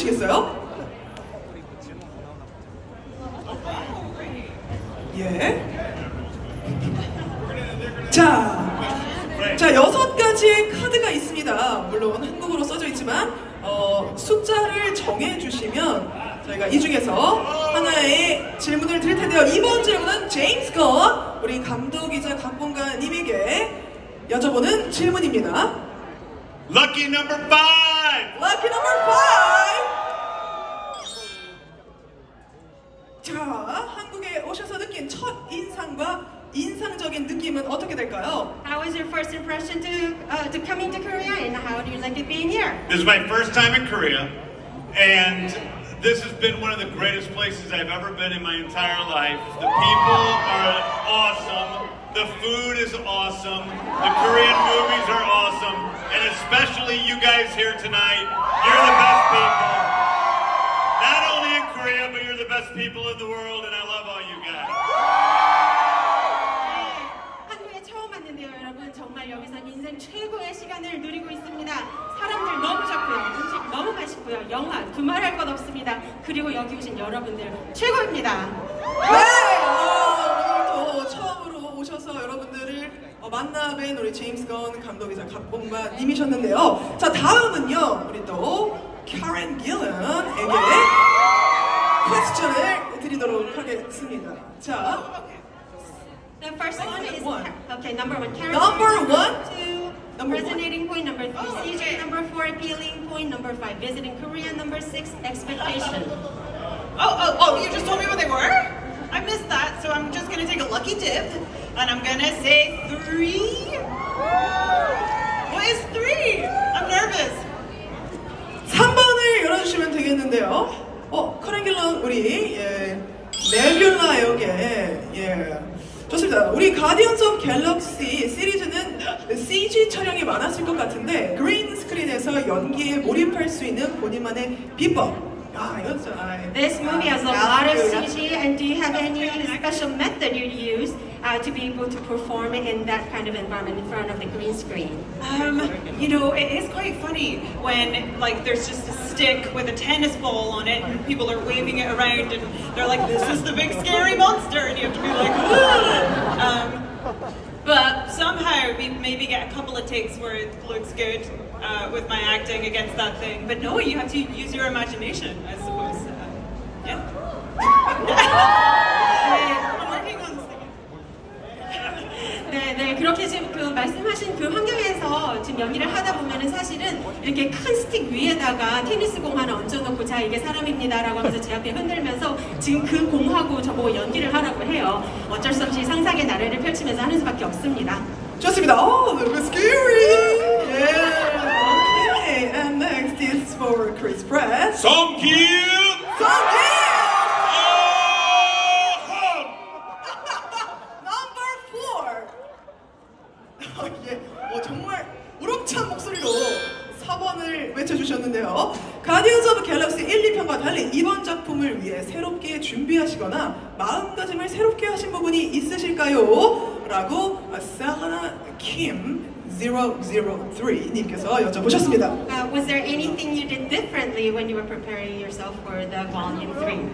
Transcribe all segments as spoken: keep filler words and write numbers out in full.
보여주시겠어요? 예. 자, 자 여섯 가지의 카드가 있습니다. 물론 한국어로 써져 있지만 어, 숫자를 정해주시면 저희가 이 중에서 하나의 질문을 드릴 텐데요. 이번 질문은 제임스 건 우리 감독이자 각본가님에게 여쭤보는 질문입니다. Lucky number five. Lucky number five. 자, 한국에 오셔서 느낀 첫 인상과 인상적인 느낌은 어떻게 될까요? How was your first impression to uh, to coming to Korea, and how do you like it being here? This is my first time in Korea, and this has been one of the greatest places I've ever been in my entire life. The people are awesome. The food is awesome. The Korean movies are awesome, and especially you guys here tonight. You're the best people. Not only in Korea, but you're the best people in the world, and I love all you guys. 정말 여기선 인생 최고의 시간을 누리고 있습니다. 사람들 너무 좋고요. 음식 너무 맛있고요. 영화 두말할 것 없습니다. 그리고 여기 오신 여러분들 최고입니다. 네! 어, 오늘도 처음으로 오셔서 여러분들을 어, 만나 뵌 우리 제임스 건 감독이자 각본가님이셨는데요. 자, 다음은요. 우리 또 캐런 길런에게 퀘스천을 드리도록 하겠습니다. 자. The first one is one. okay. Number one, character. Number one. Two, number resonating one. point. Number three, oh, C J. okay. Number four, appealing point. Number five, visiting Korea. Number six, expectation. Oh, oh, oh! You just told me what they were. I missed that, so I'm just gonna take a lucky dip, and I'm gonna say three. What is three? I'm nervous. 삼 번을 열어주시면 되겠는데요. 어, 캐런 길런 우리 예, 네뷸라 역에 예. 좋습니다. 우리 가디언즈 오브 갤럭시 시리즈는 씨지 촬영이 많았을 것 같은데 그린 스크린에서 연기에 몰입할 수 있는 본인만의 비법. 아, 이건 좀 This movie has a lot of C G, and do you have any special method you use uh, to be able to perform in that kind of environment in front of the green screen? Um, you know, it is quite funny when, like, there's just a stick with a tennis ball on it, and people are waving it around, and they're like, "This is the big scary monster," and you have to be like, "Whoa!" Um, but somehow we maybe get a couple of takes where it looks good uh, with my acting against that thing. But no, you have to use your imagination, I suppose. Uh, yeah. I'm working on this. 네, 네, 그렇게 지금 그 말씀하신 그 환경에서 지금 연기를 하다 보면은 사실은 이렇게 큰 스틱 위에다가 테니스 공 하나 얹어놓고 자 이게 사람입니다라고 하면서 제 앞에 흔들면서 지금 그 공하고 저보고 연기를 하라고 해요. 어쩔 수 없이 상상의 나래를 펼치면서 하는 수밖에 없습니다. 좋습니다. Oh, a little bit scary. Yeah. Okay, and next is for Chris Pratt. Song-Kil! Song-Kil! 예, 어, 정말 우렁찬 목소리로 사 번을 외쳐주셨는데요. 가디언즈 오브 갤럭시 일, 이 편과 달리 이번 작품을 위해 새롭게 준비하시거나 마음가짐을 새롭게 하신 부분이 있으실까요? 라고 셀라나 킴 공공삼 님께서 여쭤보셨습니다. Uh, was there anything you did differently when you were preparing yourself for the volume three?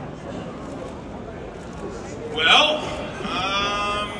Well, um...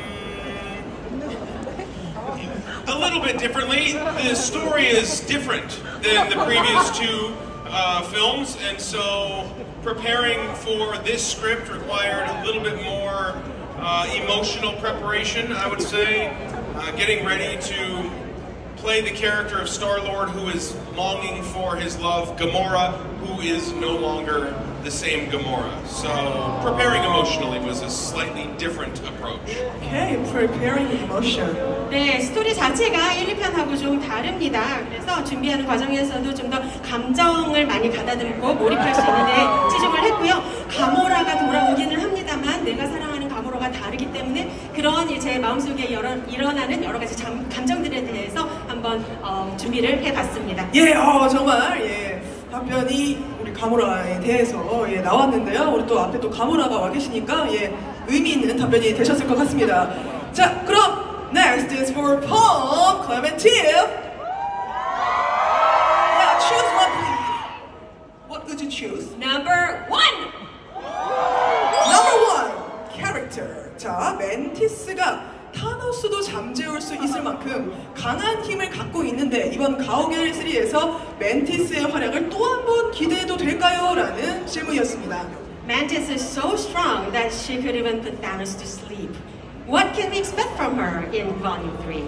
a little bit differently. The story is different than the previous two uh, films, and so preparing for this script required a little bit more uh, emotional preparation, I would say. Uh, getting ready to play the character of Star-Lord, who is longing for his love, Gamora, who is no longer the same Gamora. So preparing emotionally was a slightly different approach. Okay, preparing emotion. 네, 스토리 자체가 일, 이 편하고 좀 다릅니다. 그래서 준비하는 과정에서도 좀 더 감정을 많이 가다듬고 몰입할 수 있는 데 치중을 했고요. 가모라가 돌아오기는 합니다만 내가 사랑하는 가모라가 다르기 때문에 그런 제 마음속에 여러, 일어나는 여러 가지 잠, 감정들에 대해서 한번 어, 준비를 해봤습니다. 예, 어, 정말 예, 답변이 우리 가모라에 대해서 예, 나왔는데요. 우리 또 앞에 또 가모라가 와 계시니까 예, 의미 있는 답변이 되셨을 것 같습니다. 자, 그럼 next is for Paul Clementine. Yeah, choose one please. What would you to choose. Number one. Number one, character. 자, 멘티스가 타노스도 잠재울 수 있을 만큼 강한 힘을 갖고 있는데 이번 가오갤 삼에서 멘티스의 활약을 또 한 번 기대해도 될까요? 라는 질문이었습니다. Mantis is so strong that she could even put Thanos to sleep. What can we expect from her in Volume three?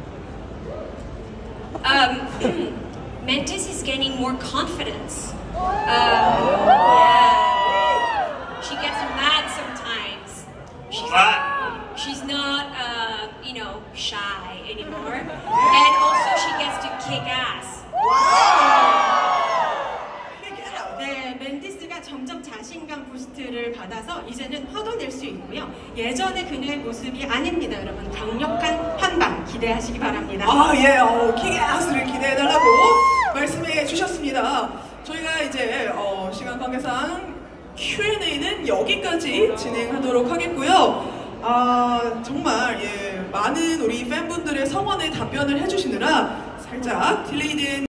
Um, Mantis is gaining more confidence. Um, yeah. She gets mad sometimes. She's, What? she's not, uh, you know, shy anymore. And also she gets to kick ass. 네, 멘티스가 점점 자신감 부스트를 받아서 이제는 화도 낼 수 있고요. 예전의 그녀의 모습이 아닙니다, 여러분. 강력한 한방 기대하시기 바랍니다. 아, 예, 어, 킥아스를 기대해달라고 말씀해 주셨습니다. 저희가 이제 어, 시간 관계상 큐 앤 에이는 여기까지 진행하도록 하겠고요. 아, 정말 예, 많은 우리 팬분들의 성원에 답변을 해주시느라 살짝 딜레이된